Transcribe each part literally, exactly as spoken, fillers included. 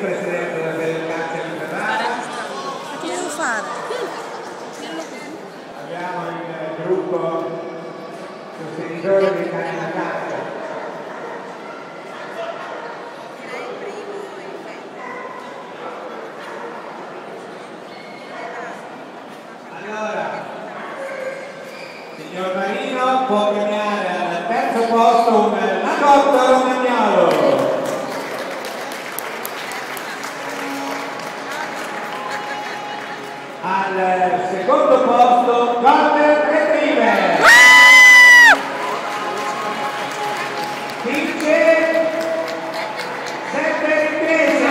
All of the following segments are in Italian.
presidente del Caccia di Ferrara. Che devo fare? Abbiamo il gruppo sostenitore di Cani da Caccia. Allora, signor Marino può premiare al terzo posto un Lagotto Romagnolo. Al secondo posto Golden Retriever. Vince Sette Imprese.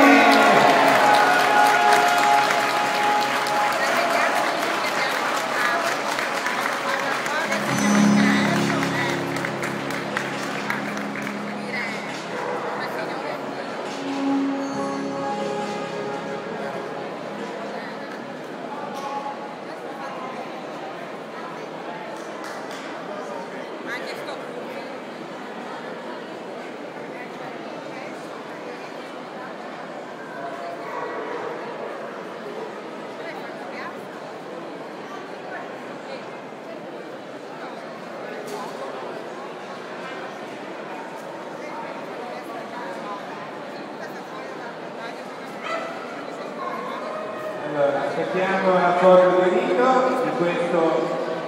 Allora, aspettiamo la foto di Rito di questo.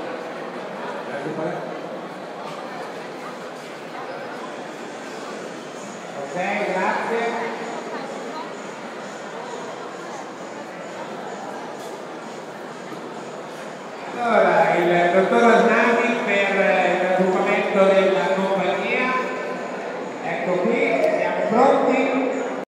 Ok, grazie. Allora,